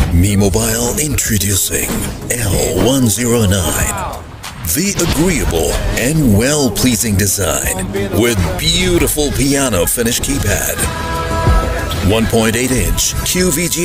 memobile introducing L109. The agreeable and well-pleasing design with beautiful piano finish keypad. 1.8-inch QVGA